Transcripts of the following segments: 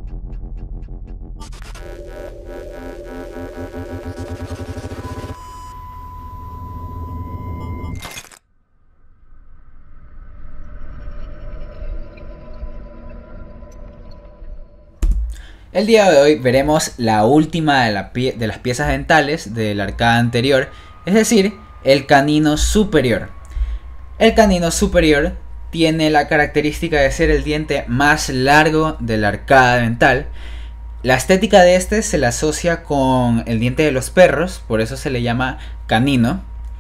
El día de hoy veremos la última de las piezas dentales de la arcada anterior, es decir, el canino superior. El canino superior tiene la característica de ser el diente más largo de la arcada dental. La estética de este se la asocia con el diente de los perros, por eso se le llama canino.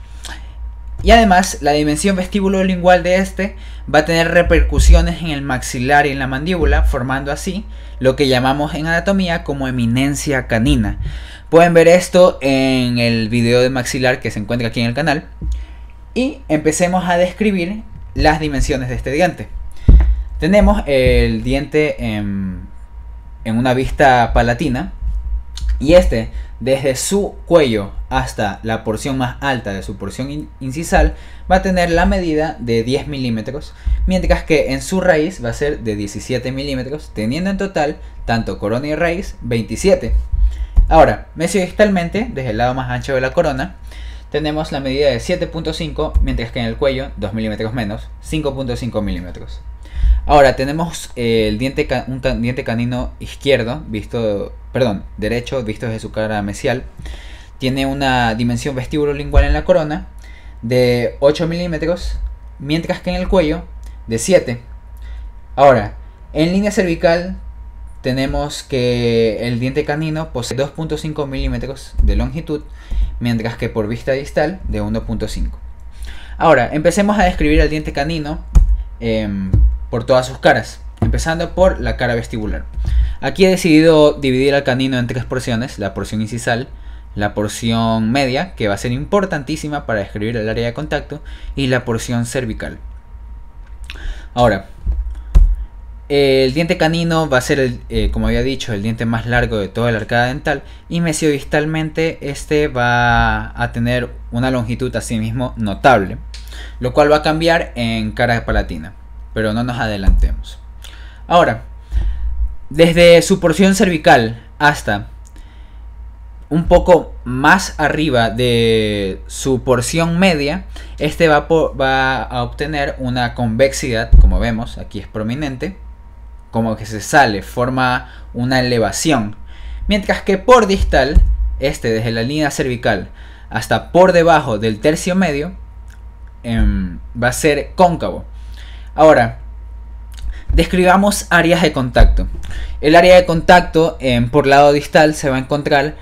Y además la dimensión vestíbulo-lingual de este va a tener repercusiones en el maxilar y en la mandíbula, formando así lo que llamamos en anatomía como eminencia canina. Pueden ver esto en el video de maxilar que se encuentra aquí en el canal. Y empecemos a describir las dimensiones de este diente. Tenemos el diente en una vista palatina, y este, desde su cuello hasta la porción más alta de su porción incisal, va a tener la medida de 10 milímetros, mientras que en su raíz va a ser de 17 milímetros, teniendo en total, tanto corona y raíz, 27. Ahora, mesiodistalmente, desde el lado más ancho de la corona, tenemos la medida de 7.5, mientras que en el cuello, 2 milímetros menos, 5.5 milímetros. Ahora tenemos un diente canino izquierdo, derecho, visto desde su cara mesial. Tiene una dimensión vestíbulo-lingual en la corona de 8 milímetros, mientras que en el cuello de 7. Ahora, en línea cervical tenemos que el diente canino posee 2.5 milímetros de longitud, mientras que por vista distal de 1.5. Ahora, empecemos a describir el diente canino por todas sus caras, empezando por la cara vestibular. Aquí he decidido dividir al canino en tres porciones: la porción incisal, la porción media, que va a ser importantísima para describir el área de contacto, y la porción cervical. Ahora, el diente canino va a ser, como había dicho, el diente más largo de toda la arcada dental, y mesiodistalmente este va a tener una longitud asimismo notable, lo cual va a cambiar en cara palatina, pero no nos adelantemos. Ahora, desde su porción cervical hasta un poco más arriba de su porción media, este va a obtener una convexidad, como vemos, aquí es prominente, como que se sale, forma una elevación, mientras que por distal, desde la línea cervical hasta por debajo del tercio medio, va a ser cóncavo. Ahora, describamos áreas de contacto. El área de contacto por lado distal se va a encontrar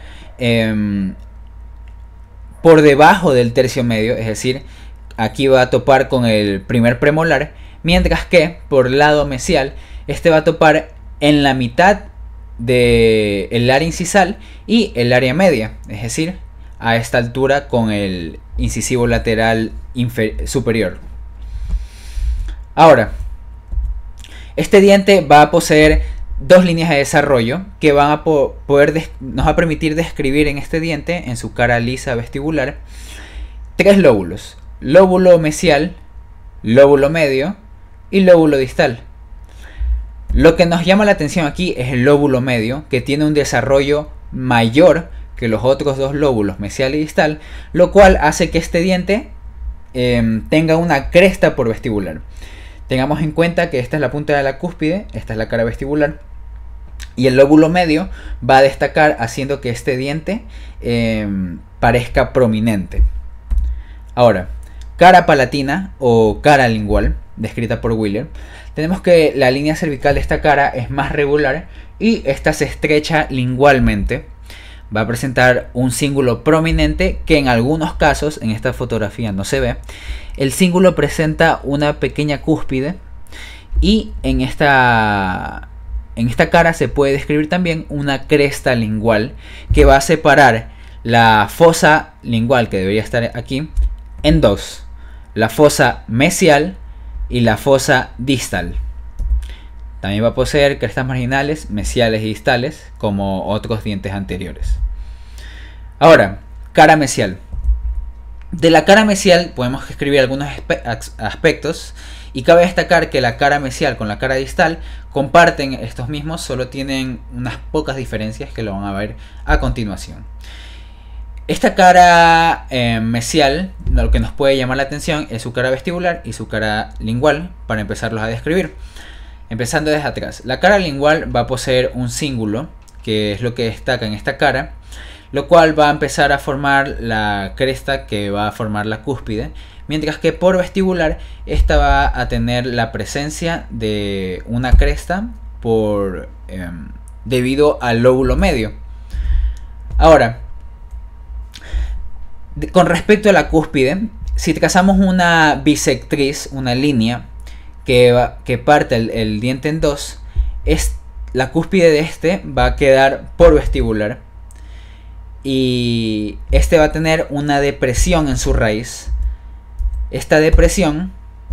por debajo del tercio medio, es decir, aquí va a topar con el primer premolar, mientras que por lado mesial este va a topar en la mitad del área incisal y el área media, es decir, a esta altura con el incisivo lateral superior. Ahora, este diente va a poseer dos líneas de desarrollo que van a nos va a permitir describir en este diente, en su cara lisa vestibular, tres lóbulos: lóbulo mesial, lóbulo medio y lóbulo distal. Lo que nos llama la atención aquí es el lóbulo medio, que tiene un desarrollo mayor que los otros dos lóbulos mesial y distal, lo cual hace que este diente tenga una cresta por vestibular. Tengamos en cuenta que esta es la punta de la cúspide, esta es la cara vestibular, y el lóbulo medio va a destacar, haciendo que este diente parezca prominente. Ahora, cara palatina o cara lingual, descrita por Wheeler, tenemos que la línea cervical de esta cara es más regular y esta se estrecha lingualmente. Va a presentar un cíngulo prominente que en algunos casos, en esta fotografía no se ve. El cíngulo presenta una pequeña cúspide, y en esta cara se puede describir también una cresta lingual que va a separar la fosa lingual, que debería estar aquí, en dos: la fosa mesial y la fosa distal. También va a poseer crestas marginales mesiales y distales, como otros dientes anteriores. Ahora, cara mesial. De la cara mesial podemos escribir algunos aspectos, Y cabe destacar que la cara mesial con la cara distal comparten estos mismos, solo tienen unas pocas diferencias que lo van a ver a continuación. Esta cara mesial, lo que nos puede llamar la atención es su cara vestibular y su cara lingual, para empezarlos a describir. Empezando desde atrás, la cara lingual va a poseer un cíngulo, que es lo que destaca en esta cara, lo cual va a empezar a formar la cresta que va a formar la cúspide, mientras que por vestibular esta va a tener la presencia de una cresta debido al lóbulo medio. Ahora, con respecto a la cúspide, si trazamos una bisectriz, una línea que parte el diente en dos, la cúspide de este va a quedar por vestibular y este va a tener una depresión en su raíz. Esta depresión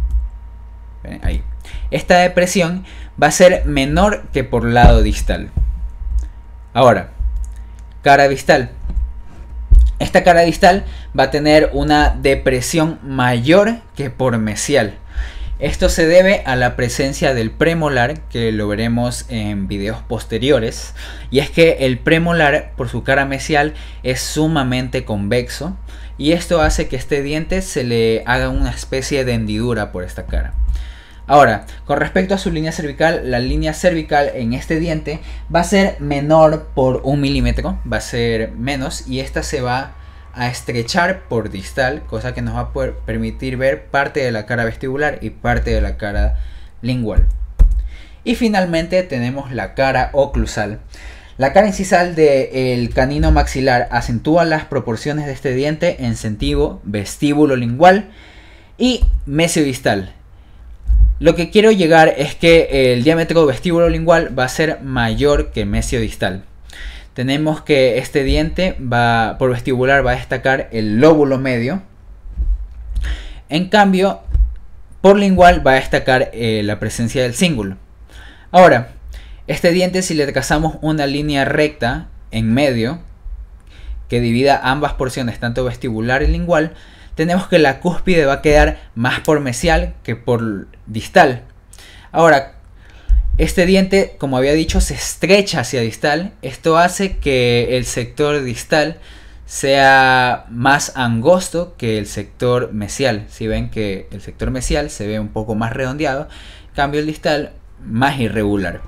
va a ser menor que por lado distal. Ahora, cara distal. Esta cara distal va a tener una depresión mayor que por mesial. Esto se debe a la presencia del premolar, que lo veremos en videos posteriores. Y es que el premolar, por su cara mesial, es sumamente convexo. Y esto hace que este diente se le haga una especie de hendidura por esta cara. Ahora, con respecto a su línea cervical, la línea cervical en este diente va a ser menor por 1 milímetro, va a ser menos, y esta se va a estrechar por distal, cosa que nos va a poder permitir ver parte de la cara vestibular y parte de la cara lingual. Y finalmente tenemos la cara oclusal. La cara incisal del canino maxilar acentúa las proporciones de este diente en sentido vestíbulo lingual y mesiodistal. Lo que quiero llegar es que el diámetro vestíbulo lingual va a ser mayor que mesiodistal. Tenemos que este diente por vestibular va a destacar el lóbulo medio. En cambio, por lingual va a destacar la presencia del cíngulo. Ahora, este diente, si le trazamos una línea recta en medio que divida ambas porciones, tanto vestibular y lingual, tenemos que la cúspide va a quedar más por mesial que por distal. Ahora, este diente, como había dicho, se estrecha hacia distal. Esto hace que el sector distal sea más angosto que el sector mesial. Si ven que el sector mesial se ve un poco más redondeado, en cambio el distal más irregular.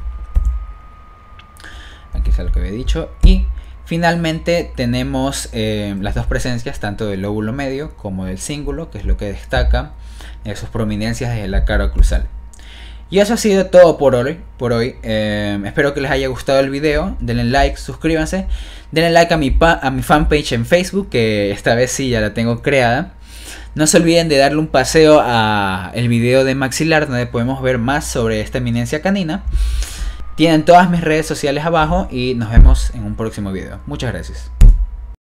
Aquí está lo que había dicho. Y finalmente tenemos las dos presencias, tanto del lóbulo medio como del cíngulo, que es lo que destaca sus prominencias de la cara oclusal. Y eso ha sido todo por hoy. Espero que les haya gustado el video. Denle like, suscríbanse. Denle like a mi fanpage en Facebook, que esta vez sí ya la tengo creada. No se olviden de darle un paseo a el video de maxilar, donde podemos ver más sobre esta eminencia canina. Tienen todas mis redes sociales abajo y nos vemos en un próximo video. Muchas gracias.